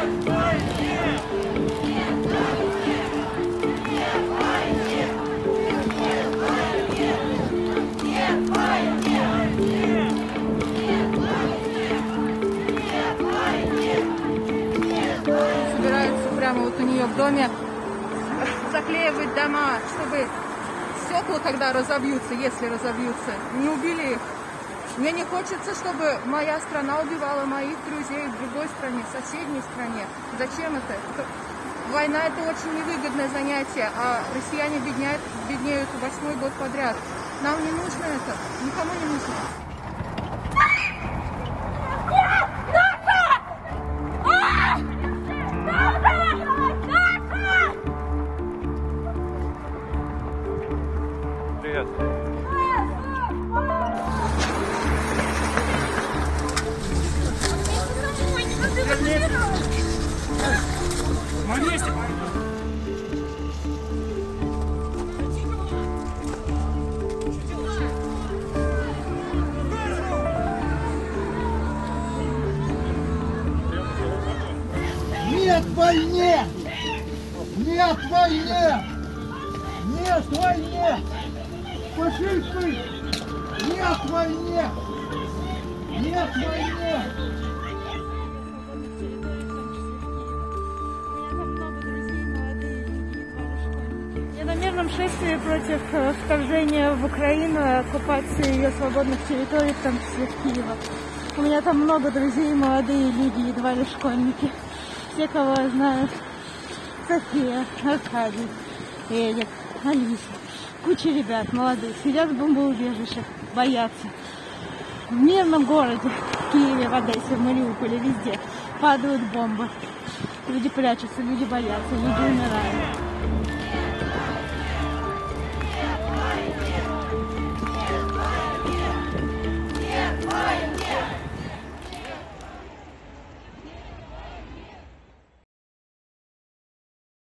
Собираются прямо вот у нее в доме заклеивать дома, чтобы стекла, когда разобьются, если разобьются, не убили их. Мне не хочется, чтобы моя страна убивала моих друзей в другой стране, в соседней стране. Зачем это? Война — это очень невыгодное занятие, а россияне беднеют 8-й год подряд. Нам не нужно это, никому не нужно. Привет. Нет войне! Нет войне! Нет войне! Фашисты! Нет войне! Нет войне! Я на мирном шествии против вторжения в Украину и оккупации ее свободных территорий, в том числе в Киева. У меня там много друзей, молодые люди, едва ли школьники. Все, кого я знаю. София, Аркадий, Эдик, Алиса. Куча ребят молодых сидят в бомбоубежищах, боятся. В мирном городе, в Киеве, в Одессе, в Мариуполе, везде падают бомбы. Люди прячутся, люди боятся, люди умирают.